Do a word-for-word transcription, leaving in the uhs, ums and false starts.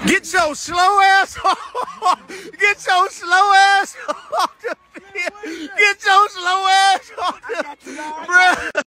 Get your slow ass off. Get your slow ass off the field. Get your slow ass off the... Bruh.